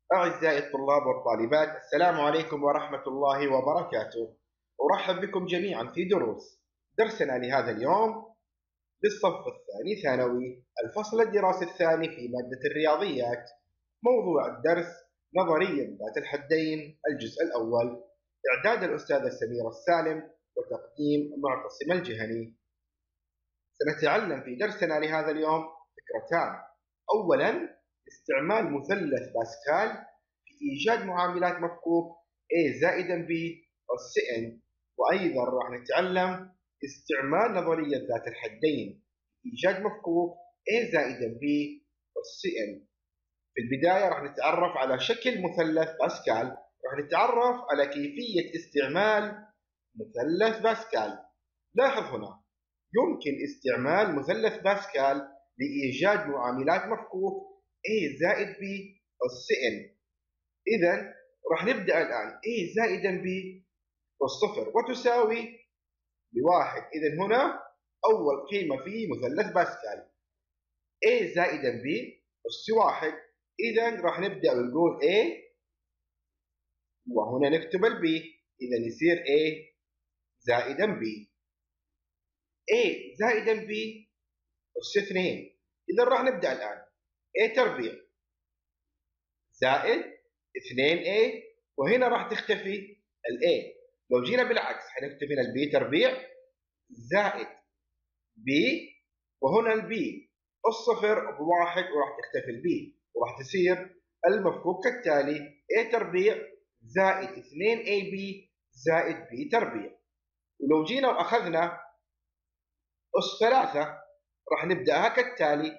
أعزائي الطلاب والطالبات، السلام عليكم ورحمة الله وبركاته. أرحب بكم جميعا في درسنا لهذا اليوم للصف الثاني ثانوي، الفصل الدراسي الثاني في مادة الرياضيات. موضوع الدرس نظرية ذات الحدين، الجزء الأول. إعداد الأستاذة سميرة السالم وتقديم معتصم الجهني. سنتعلم في درسنا لهذا اليوم فكرتان. أولا، استعمال مثلث باسكال في إيجاد معاملات مفكوك A زائدا B أس N. وأيضا راح نتعلم استعمال نظرية ذات الحدين في إيجاد مفكوك A زائدا B أس N. في البداية راح نتعرف على شكل مثلث باسكال، راح نتعرف على كيفية استعمال مثلث باسكال. لاحظ هنا، يمكن استعمال مثلث باسكال لإيجاد معاملات مفكوك A زائد B أس N. إذا راح نبدأ الآن. A زائدا B أس صفر وتساوي بواحد. إذا هنا أول قيمة في مثلث باسكال A زائدا B أس واحد. إذا راح نبدأ ونقول A وهنا نكتب B. إذا يصير A زائدا B. A زائدا B أس 2. إذا راح نبدأ الآن A تربيع زائد 2A، وهنا راح تختفي A. لو جينا بالعكس حنكتب هنا B تربيع زائد B، وهنا B أس صفر بواحد وراح تختفي B، وراح تصير المفكوك كالتالي A تربيع زائد 2AB زائد B تربيع. ولو جينا وأخذنا أس 3 راح نبدأها كالتالي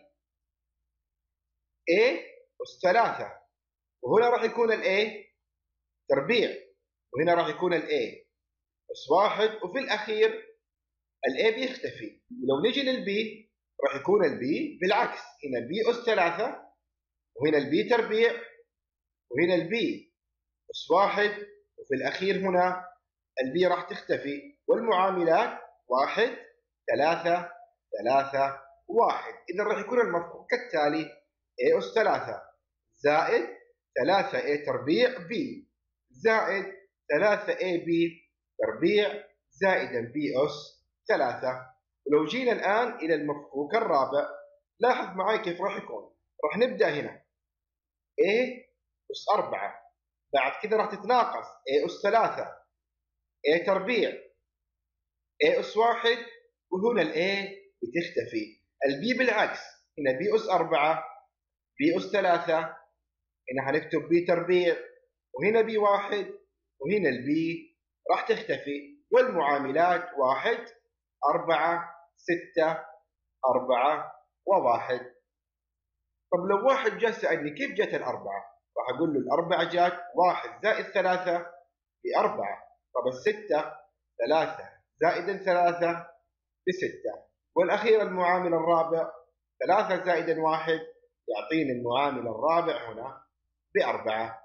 A أس 3، وهنا راح يكون A تربيع، وهنا راح يكون A أس 1، وفي الأخير A بيختفي. ولو نجي للبي راح يكون البي بالعكس، هنا B أس 3 وهنا البي تربيع وهنا البي أس 1، وفي الأخير هنا البي راح تختفي، والمعاملات 1 3 3 1. إذا راح يكون المفكوك كالتالي A أس 3 زائد 3A تربيع B زائد 3AB تربيع زائدا B أس 3. ولو جينا الآن إلى المفكوك الرابع، لاحظ معي كيف راح يكون. راح نبدأ هنا A أس 4، بعد كذا راح تتناقص A أس 3 A تربيع A أس 1، وهنا A بتختفي. البي بالعكس، هنا B أس 4 B أس 3، هنا هنكتب B تربيع وهنا B1، وهنا البي راح تختفي، والمعاملات 1 4 6 4 و1. طب لو واحد جاء سألني كيف جت الأربعة، راح أقول له الأربعة جات 1 زائد 3 ب4. طب الستة 3 زائد 3 ب6، والأخير المعامل الرابع 3 زائد 1 يعطيني المعامل الرابع هنا ب4.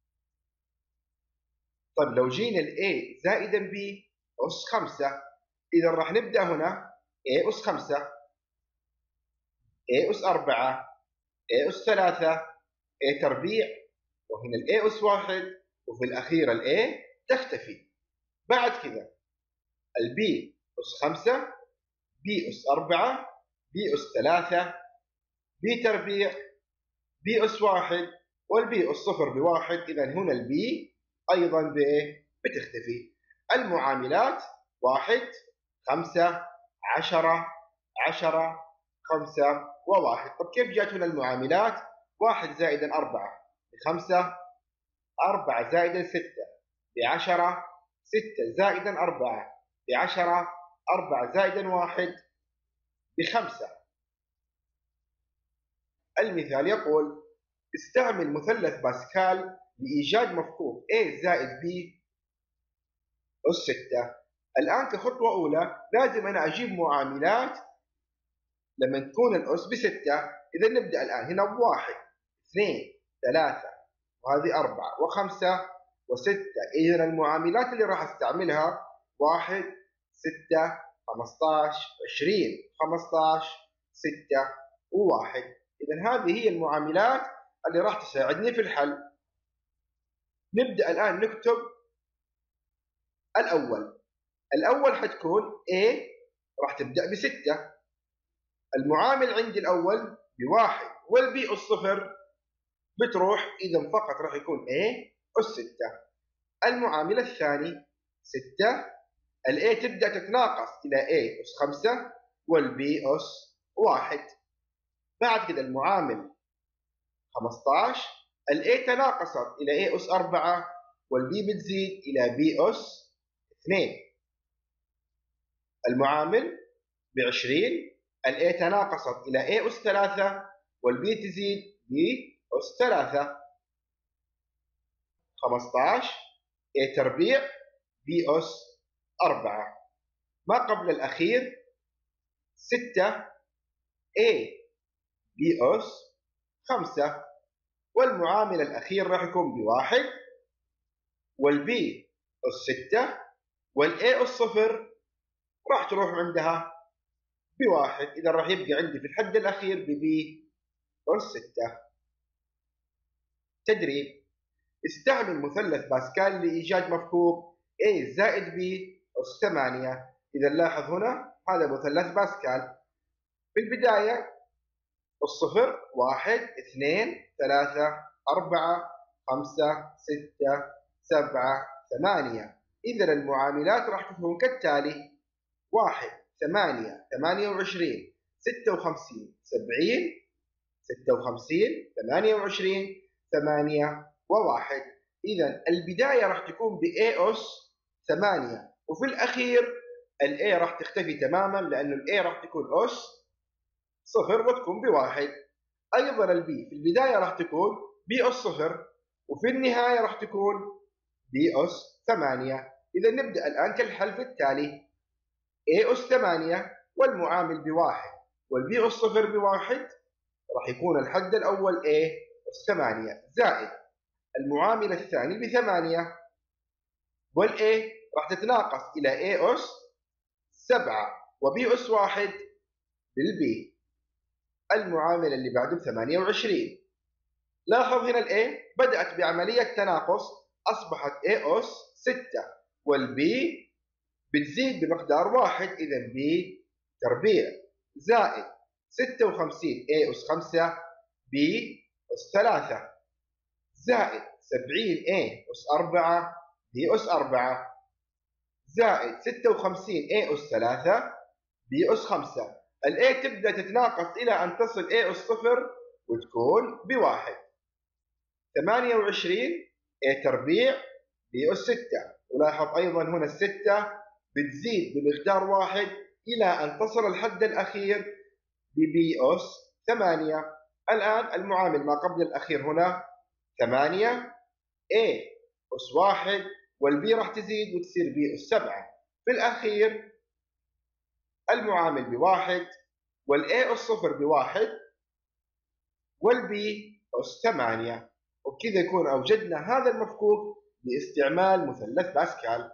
طيب لو جينا ل A زائدا B أس 5، إذا راح نبدأ هنا A أس 5 A أس 4 A أس 3 A تربيع، وهنا ال A أس 1، وفي الأخير ال A تختفي. بعد كذا ال B أس 5 B أس 4 B أس 3 B تربيع B أس 1، والبي أس 0 بواحد. إذا هنا البي أيضا بتختفي. المعاملات 1 5 10 10 5 و1. طب كيف جات هنا المعاملات؟ 1 زائد 4 ب5، 4 زائد 6 ب10، 6 زائد 4 ب10، 4 زائد 1 ب5. المثال يقول: استعمل مثلث باسكال لإيجاد مفكوك A زائد B أس 6. الآن كخطوة أولى لازم أنا أجيب معاملات لما تكون الأس ب6. إذا نبدأ الآن هنا 1 2 3 وهذه 4 و5 و6. إذا المعاملات اللي راح استعملها 1 6 15 20 15 6 و1. إذا هذه هي المعاملات اللي راح تساعدني في الحل. نبدأ الآن نكتب الأول حتكون A راح تبدأ ب6، المعامل عندي الأول ب1 والبي أس 0 بتروح، إذا فقط راح يكون A أس 6. المعامل الثاني 6، ال A تبدأ تتناقص إلى A أس 5 والبي أس 1. بعد كده المعامل 15، ال A تناقصت إلى A أس 4 والبي بتزيد إلى B أس 2. المعامل ب20، ال A تناقصت إلى A أس 3 والبي تزيد B أس 3. 15 A تربيع B أس 4. ما قبل الأخير 6 A B أس 5، والمعامل الأخير راح يكون ب1 والبي أس 6 والA أس 0 راح تروح عندها ب1، إذا راح يبقى عندي في الحد الأخير بB أس 6. تدريب: استعمل مثلث باسكال لإيجاد مفكوك A زائد B أس 8. إذا نلاحظ هنا هذا مثلث باسكال. في البداية الصفر 1 2 3 4 5 6 7 8. إذا المعاملات راح تكون كالتالي: 1 8 28 56 70 56 28 8 و1. إذا البداية راح تكون ب A أس 8، وفي الأخير ال A راح تختفي تماما لأنه ال A راح تكون أس 0 وتكون ب1. أيضا ال B في البداية راح تكون B أس 0 وفي النهاية راح تكون B أس 8. إذا نبدأ الآن كالحل التالي: A أس 8 والمعامل ب1 والB أس 0 ب1 راح يكون الحد الأول A أس 8 زائد المعامل الثاني ب8 والA راح تتناقص إلى A أس 7 وB أس 1 بالB. المعامل اللي بعده ب28. لاحظ هنا ال A بدأت بعملية تناقص، أصبحت A أس 6 والB بتزيد بمقدار 1، إذا B تربيع زائد 56 A أس 5 B أس 3 زائد 70 A أس 4 B أس 4 زائد 56 A أس 3 B أس 5. ال A تبدأ تتناقص إلى أن تصل A أس 0 وتكون ب1. 28 A تربيع B أس 6. ولاحظ أيضا هنا الستة بتزيد بمقدار 1 إلى أن تصل الحد الأخير بB أس 8. الآن المعامل ما قبل الأخير هنا 8 A أس 1 والB راح تزيد وتصير B أس 7. في الأخير المعامل ب1 والA أس 0 ب1 والB أس 8. وبكذا يكون أوجدنا هذا المفكوك باستعمال مثلث باسكال.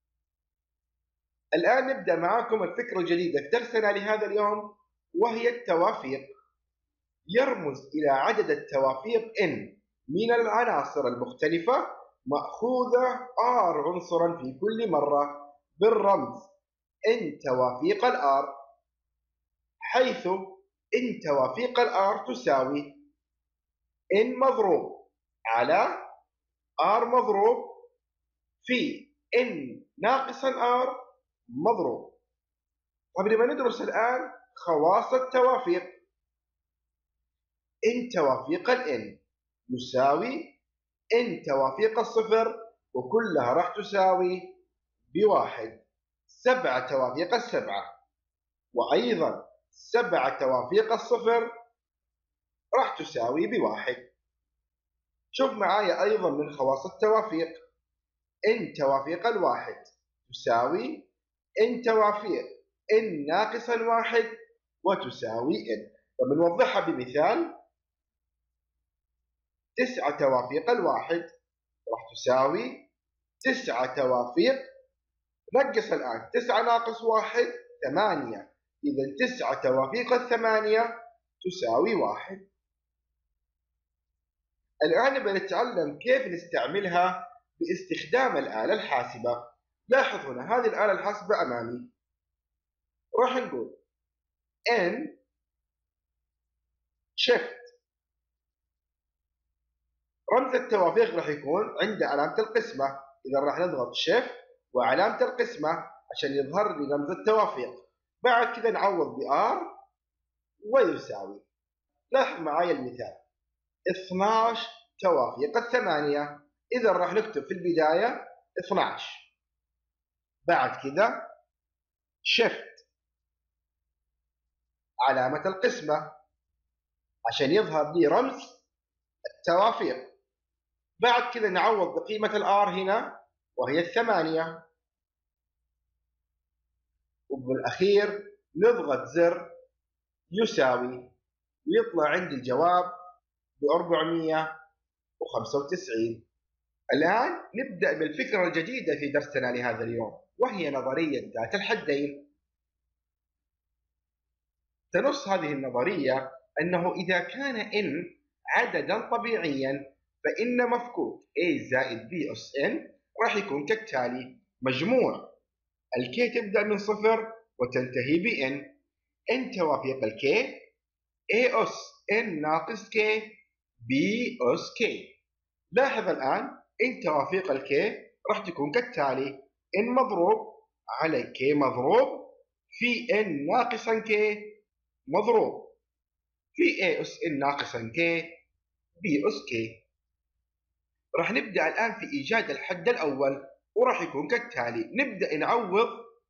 الآن نبدأ معكم الفكرة الجديدة في درسنا لهذا اليوم، وهي التوافيق. يرمز إلى عدد التوافيق n من العناصر المختلفة مأخوذة R عنصرا في كل مرة بالرمز n توافيق الR، حيث n توافيق الR تساوي n مضروب على R مضروب في n ناقص R مضروب. قبل ما ندرس الآن خواص التوافيق، n توافيق n يساوي n توافيق الصفر وكلها راح تساوي ب1. 7 توافيق 7 وأيضا 7 توافيق الصفر راح تساوي ب1. شوف معايا أيضا من خواص التوافيق، n توافيق 1 تساوي n توافيق n ناقص 1 وتساوي n. فبنوضحها بمثال: 9 توافيق 1 راح تساوي 9 توافيق، نقص الآن 9 ناقص 1 8، إذا 9 توافيق 8 تساوي 1. الآن بنتعلم كيف نستعملها باستخدام الآلة الحاسبة. لاحظ هنا هذه الآلة الحاسبة أمامي، راح نقول N shift. رمز التوافيق راح يكون عند علامة القسمة، إذا راح نضغط shift وعلامة القسمة عشان يظهر لي رمز التوافيق. بعد كذا نعوض بR ويساوي. لاحظ معايا المثال 12 توافيق الثمانية، إذا راح نكتب في البداية 12. بعد كذا shift علامة القسمة عشان يظهر لي رمز التوافيق. بعد كذا نعوض بقيمة الآر هنا وهي الثمانية، وبالأخير نضغط زر يساوي ويطلع عندي الجواب ب 495. الآن نبدأ بالفكرة الجديدة في درسنا لهذا اليوم، وهي نظرية ذات الحدين. تنص هذه النظرية أنه إذا كان n عددا طبيعيا فإن مفكوك a زائد b أس n راح يكون كالتالي: مجموع الكي تبدأ من 0 وتنتهي ب n. n توافيق الكي a أس n ناقص k b أس k. لاحظ الآن n توافيق الكي راح تكون كالتالي: n مضروب على k مضروب في n ناقصا k مضروب في a أس n ناقصا k b أس k. راح نبدأ الآن في إيجاد الحد الأول، وراح يكون كالتالي: نبدأ نعوض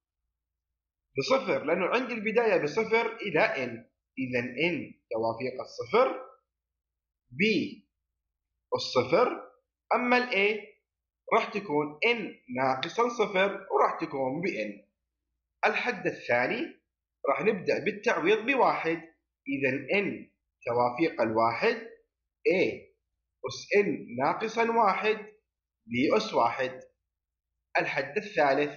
بصفر لأنه عندي البداية بصفر إلى n. إذا n توافيق الصفر b أس صفر، أما ال a راح تكون n ناقصا صفر وراح تكون ب n. الحد الثاني راح نبدأ بالتعويض بواحد. إذا n توافيق الواحد a أس n ناقصا واحد b أس واحد. الحد الثالث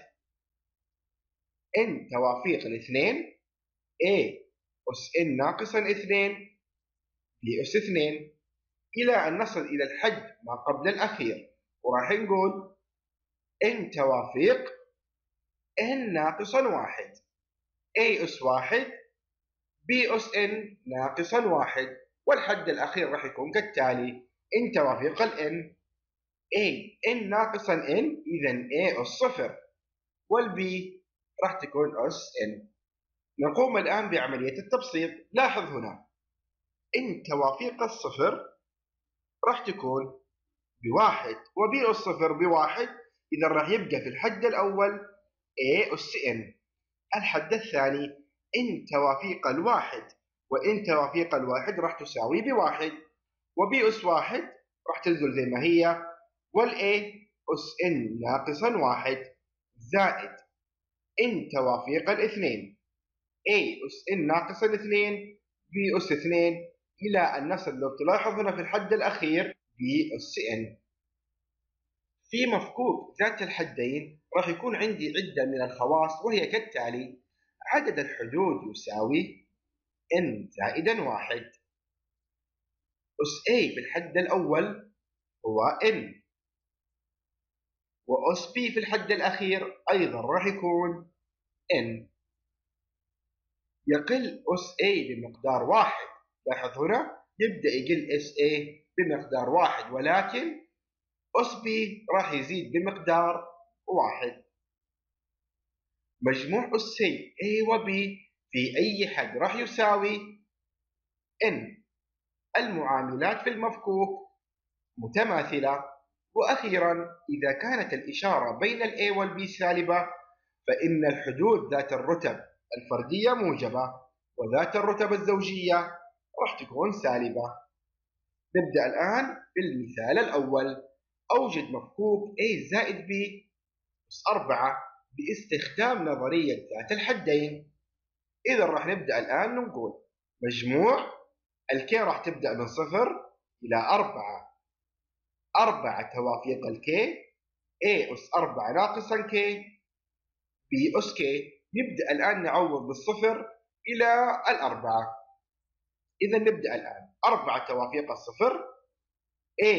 n توافيق الاثنين a أس n ناقصا اثنين b أس اثنين، إلى أن نصل إلى الحد ما قبل الأخير، وراح نقول n توافيق n ناقصا واحد a أس واحد b أس n ناقصا واحد. والحد الأخير راح يكون كالتالي: n توافيق ال n a n ناقصا n، إذا a أس صفر، والb راح تكون أس n. نقوم الآن بعملية التبسيط. لاحظ هنا n توافيق الصفر راح تكون بواحد وb أس صفر بواحد، إذا راح يبقى في الحد الأول a أس n. الحد الثاني n توافيق الواحد وn توافيق الواحد راح تساوي بواحد، وb أس واحد راح تنزل زي ما هي، والa أس n ناقصا واحد زائد n توافيق الاثنين a أس n ناقصا اثنين b أس اثنين، إلى أن نصل لو تلاحظ هنا في الحد الأخير b أس n. في مفكوك ذات الحدين راح يكون عندي عدة من الخواص، وهي كالتالي: عدد الحدود يساوي n زائدا واحد. أس a بالحد الأول هو n، وأس b في الحد الأخير أيضا راح يكون n. يقل أس a بمقدار واحد. لاحظ هنا يبدأ يقل أس a بمقدار واحد، ولكن أس b راح يزيد بمقدار واحد. مجموع أسي a و b في أي حد راح يساوي n. المعاملات في المفكوك متماثلة. وأخيرا إذا كانت الإشارة بين ال a وال b سالبة فإن الحدود ذات الرتب الفردية موجبة، وذات الرتب الزوجية راح تكون سالبة. نبدأ الآن بالمثال الأول: أوجد مفكوك a زائد b أس 4 باستخدام نظرية ذات الحدين. إذا راح نبدأ الآن نقول مجموع الكي راح تبدأ من 0 إلى 4 توافيق الكي a أس 4 ناقصا k b أس k. نبدأ الآن نعوض بالصفر إلى الأربعة. إذا نبدأ الآن 4 توافيق الصفر a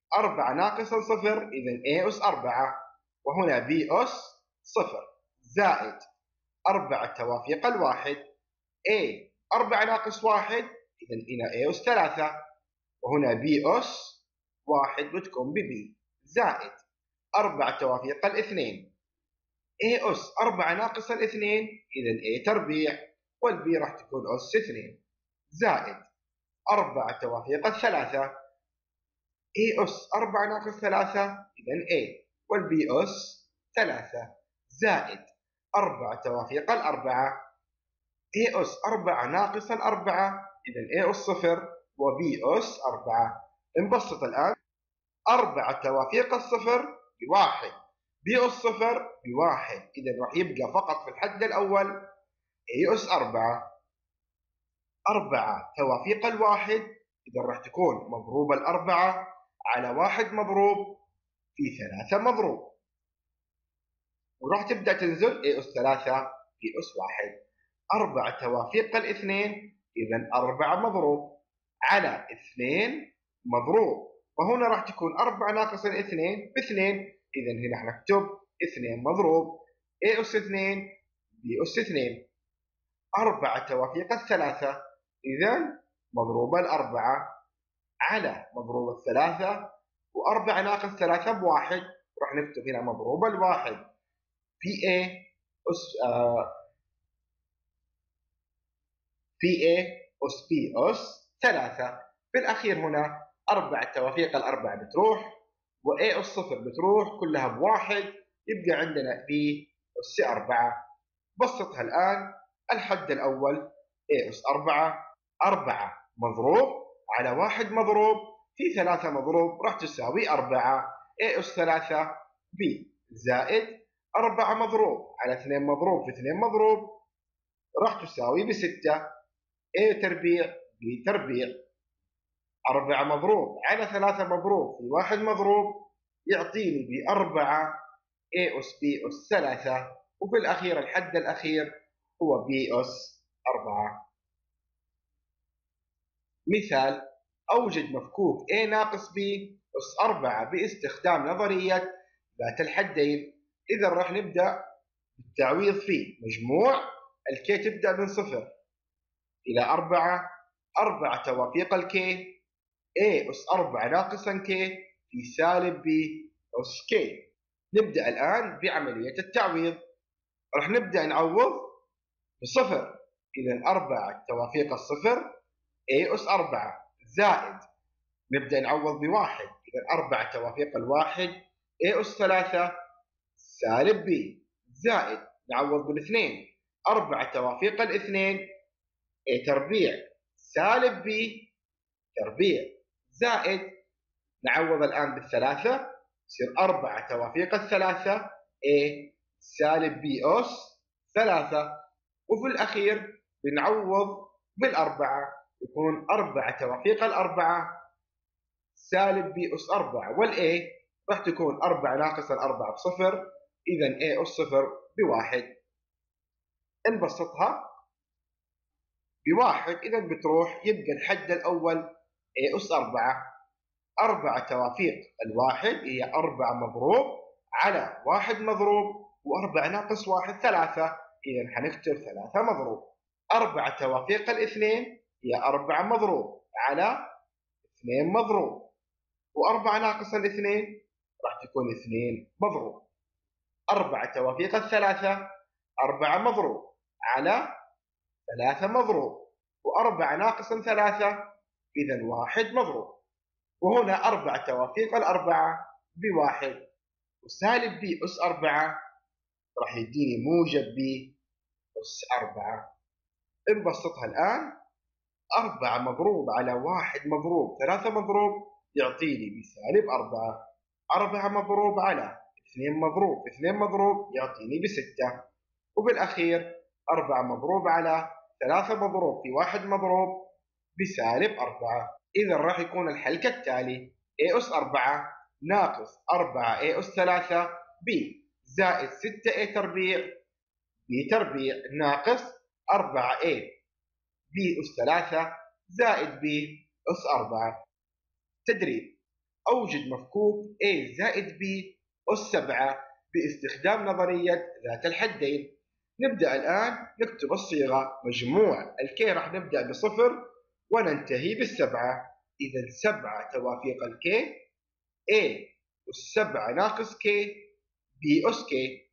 4 ناقصا 0 إذا A أس 4، وهنا B أس 0 زائد 4 توافيق الواحد A 4 ناقص 1 إذا هنا A أس 3، وهنا B أس 1 بتكون B زائد 4 توافيق الاثنين A أس 4 ناقص الاثنين إذا A تربيع والبي راح تكون أس 2 زائد 4 توافيق الثلاثة A أس 4 ناقص 3 إذا A والبي أس 3 زائد 4 توافيق الأربعة A أس 4 ناقص 4 إذا A أس 0 وبي أس 4. نبسط الآن 4 توافيق الصفر بواحد بي أس 0 بواحد، إذا راح يبقى فقط في الحد الأول A أس 4. 4 توافيق الواحد إذا راح تكون مضروب الأربعة على 1 مضروب في 3 مضروب، وراح تبدأ تنزل A أس 3 في أس 1. 4 توافيق الاثنين إذا 4 مضروب على 2 مضروب، وهنا راح تكون 4 ناقص 2 ب2، إذا هنا حنكتب 2 مضروب A أس 2 B أس 2. 4 توافيق الثلاثة إذا مضروب الأربعة على مضروب الثلاثة، و4 ناقص 3 بواحد، راح نكتب هنا مضروب الواحد في A أس B أس 3. في الأخير هنا 4 توافيق الأربعة بتروح و A أس 0 بتروح كلها بواحد، يبقى عندنا B أس 4. بسطها الآن. الحد الأول A أس 4 مضروب على 1 مضروب في 3 مضروب راح تساوي 4 A أس 3 B زائد 4 مضروب على 2 مضروب في 2 مضروب راح تساوي ب6 A تربيع B تربيع. 4 مضروب على 3 مضروب في 1 مضروب يعطيني ب4 A أس B أس 3، وفي الأخير الحد الأخير هو B أس 4. مثال: أوجد مفكوك A ناقص B أس 4 باستخدام نظرية ذات الحدين. إذا راح نبدأ بالتعويض فيه. مجموع الكي تبدأ من 0 إلى 4 توافيق الكي A أس 4 ناقصا كي في سالب B أس كي. نبدأ الآن بعملية التعويض. راح نبدأ نعوض بصفر، إذا 4 توافيق الصفر A أس 4 زائد نبدأ نعوض بواحد، إذا 4 توافيق الواحد A أس 3 سالب B زائد نعوض بالاثنين 4 توافيق الاثنين A تربيع سالب B تربيع زائد نعوض الآن بالثلاثة يصير 4 توافيق الثلاثة A سالب B أس 3، وفي الأخير بنعوض بالأربعة يكون 4 توافيق الأربعة سالب B أس 4، والA راح تكون 4 ناقص الأربعة بصفر، إذا A أس 0 بواحد. نبسطها بواحد إذا بتروح، يبقى الحد الأول A أس 4. 4 توافيق الواحد هي 4 مضروب على 1 مضروب و4 ناقص 1 3، إذا حنكتب 3 مضروب. 4 توافيق الاثنين هي 4 مضروب على 2 مضروب، و4 ناقص الاثنين راح تكون 2 مضروب. 4 توافيق الثلاثة 4 مضروب على 3 مضروب، و4 ناقص 3 إذا 1 مضروب، وهنا 4 توافيق الأربعة بواحد، وسالب B أس 4 راح يديني موجب B أس 4. نبسطها الآن. 4 مضروب على 1 مضروب 3 مضروب يعطيني بسالب 4. 4 مضروب على 2 مضروب في 2 مضروب يعطيني ب6، وبالأخير 4 مضروب على 3 مضروب في 1 مضروب بسالب 4. إذا راح يكون الحل كالتالي: A أس 4 ناقص 4 A أس 3 B زائد 6 A تربيع B تربيع ناقص 4 A B أس 3 زائد B أس 4. تدريب: أوجد مفكوك A زائد B أس 7 باستخدام نظرية ذات الحدين. نبدأ الآن نكتب الصيغة. مجموع الك راح نبدأ بصفر وننتهي بالسبعة. إذا 7 توافيق الك A أس 7 ناقص K B أس K.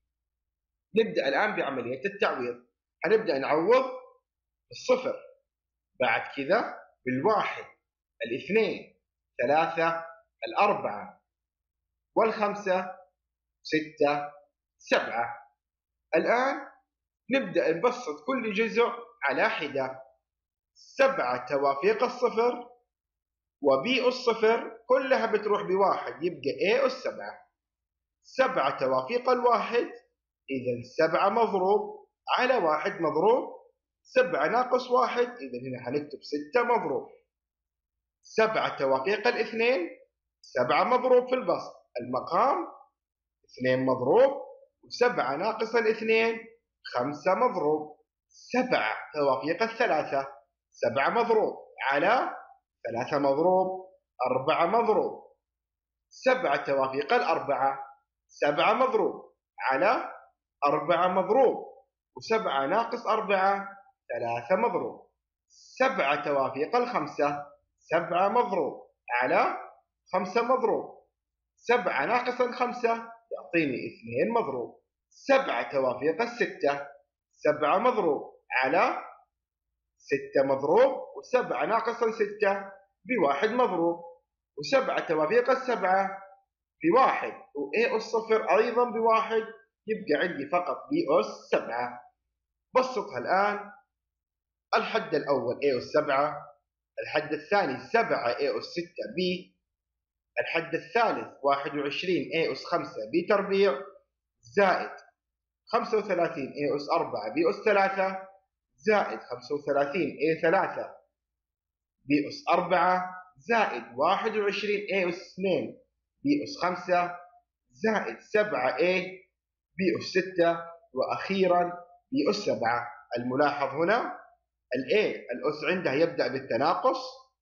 نبدأ الآن بعملية التعويض. هنبدأ نعوض بالصفر، بعد كذا بالواحد، الاثنين، ثلاثة، الأربعة، والخمسة، ستة، سبعة. الآن نبدأ نبسط كل جزء على حدة. 7 توافيق الصفر وبي الصفر كلها بتروح بواحد، يبقى A أس 7. 7 توافيق الواحد، إذا 7 مضروب على واحد مضروب 7 ناقص واحد، إذا هنا هنكتب 6 مضروب. 7 توافيق الاثنين، 7 مضروب في البسط، المقام 2 مضروب، و7 ناقص الاثنين 5 مضروب. 7 توافيق الثلاثة، 7 مضروب على 3 مضروب 4 مضروب. 7 توافيق الأربعة، 7 مضروب على 4 مضروب، و7 ناقص 4 3 مضروب. 7 توافيق الخمسة، 7 مضروب على 5 مضروب، 7 ناقص الخمسة يعطيني 2 مضروب. 7 توافيق الستة، 7 مضروب على 6 مضروب، و7 ناقص الستة بواحد مضروب، و7 توافيق السبعة بواحد، وA أس صفر أيضا بواحد، يبقى عندي فقط B أس 7. بسطها الآن. الحد الأول A أس 7، الحد الثاني 7A أس 6B، الحد الثالث 21A أس 5B تربيع، زائد 35A أس 4B أس 3، زائد 35A3B أس 4، زائد 21A أس 2B أس 5، زائد 7AB أس 6، وأخيرا B أس 7. الملاحظ هنا A الأس عندها يبدأ بالتناقص،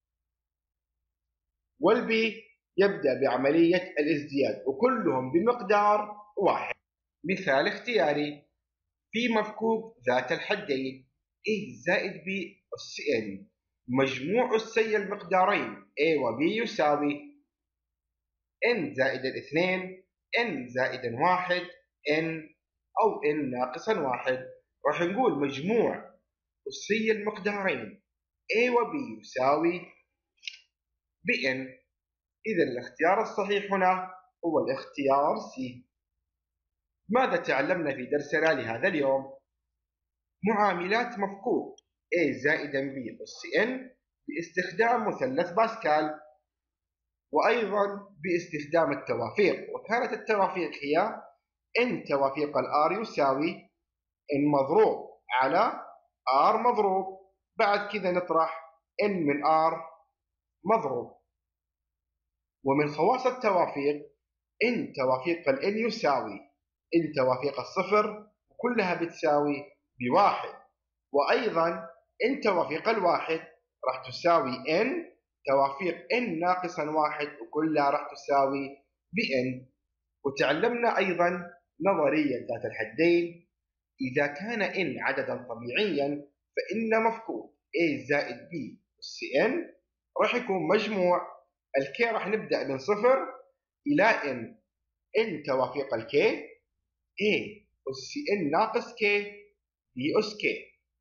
والB يبدأ بعملية الازدياد، وكلهم بمقدار واحد. مثال اختياري. في مفكوك ذات الحدين A زائد B أس N، مجموع أسي المقدارين A و B يساوي N زائد الاثنين، N زائد واحد، N أو N ناقصا واحد. راح نقول مجموع أسي المقدارين A و B يساوي بN. إذا الاختيار الصحيح هنا هو الاختيار C. ماذا تعلمنا في درسنا لهذا اليوم؟ معاملات مفكوك A زائدا B أس N باستخدام مثلث باسكال، وأيضا باستخدام التوافيق. وكانت التوافيق هي N توافيق الR يساوي N مضروب على R مضروب، بعد كذا نطرح N من R مضروب. ومن خواص التوافيق N توافيق ال N يساوي N توافيق الصفر، وكلها بتساوي بواحد، وأيضا N توافيق الواحد راح تساوي N توافيق N ناقصا واحد، وكلها راح تساوي بN. وتعلمنا أيضا نظرية ذات الحدين. إذا كان N عددا طبيعيا فإن مفكوك A زائد B أس N راح يكون مجموع الك راح نبدأ من صفر إلى N توافيق الك A أس N ناقص K B أس K.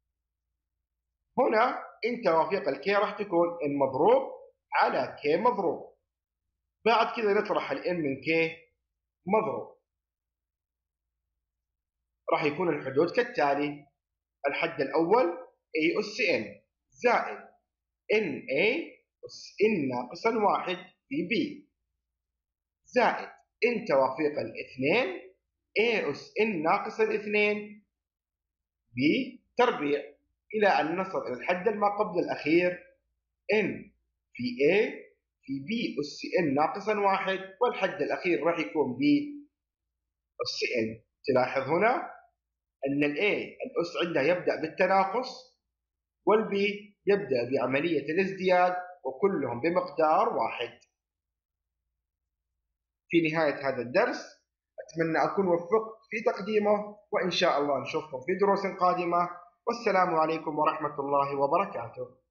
هنا N توافيق الك راح تكون N مضروب على K مضروب، بعد كذا نطرح ال N من K مضروب. راح يكون الحدود كالتالي. الحد الأول A أس N زائد NA أس N ناقصا واحد في B، زائد N توافيق الاثنين A أس N ناقص الاثنين B تربيع، إلى أن نصل إلى الحد ما قبل الأخير N في A في B أس N ناقصا واحد، والحد الأخير راح يكون B أس N. تلاحظ هنا أن ال A الأس عندها يبدأ بالتناقص، وال B يبدأ بعملية الازدياد، وكلهم بمقدار واحد. في نهاية هذا الدرس. أتمنى أكون وفقت في تقديمه، وإن شاء الله نشوفكم في دروس قادمة، والسلام عليكم ورحمة الله وبركاته.